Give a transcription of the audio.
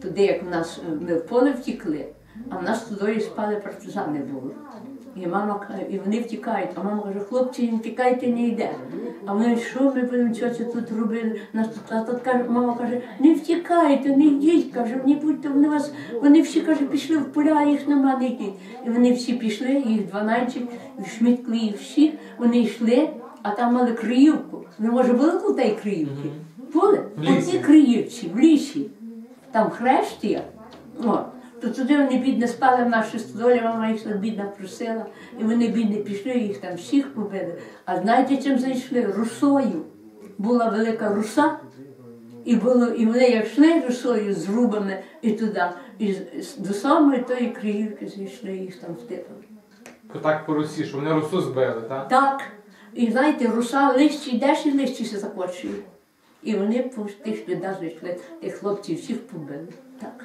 туди, як у нас, ми в поле втікли, а в нас туди спали партизани були. І мама, і вони втікають, а мама каже, хлопці, не втікайте, не йде. А вони, що ми будемо, що це тут робили? А тут каже, мама каже, не втікайте, не йдіть, каже, не будьте, вони всі, каже, пішли в поля, їх нема, не йдіть. І вони всі пішли, їх 12, шміткли їх всіх, вони йшли, а там мали Криївку. Ви, може, були тут тієї Криївки? Були? Оці Криївці, в лісі. Там хрещія. То туди вони, бідне, спали в нашій стодолі, мама їх бідна просила, і вони, бідні, пішли, їх там всіх побили. А знаєте, чим зайшли? Русою. Була велика руса, і вони як йшли русою з рубами і туди, і до самої тої Криївки зайшли, їх там втипали. Так по русі, що вони русу збили, так? Так. І знаєте, руса листя, йдеш і листя закочує. І вони по тих слідах зайшли, тих хлопців всіх побили. Так.